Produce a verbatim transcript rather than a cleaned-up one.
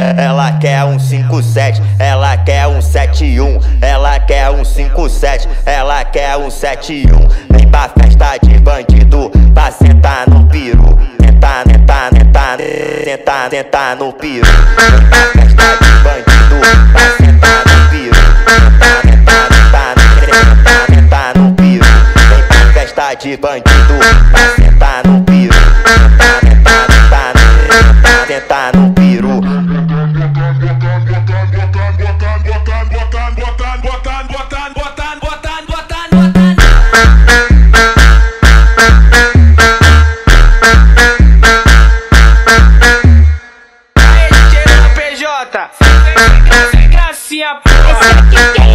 Ela quer um cinco sete, ela quer um sete um, ela quer um cinco sete, ela quer um sete um. Vem pra festa de bandido, pra sentar no peru. Sentar, sentar, sentar, sentar, sentar no peru. Vem pra festa de bandido, pra sentar no peru. Sentar, sentar, sentar, sentar, sentar no peru. Vem pra festa de bandido, pra sentar no peru. Sentar, sentar, sentar, sentar, sentar no peru. Aí, P J, sem gracinha, porra.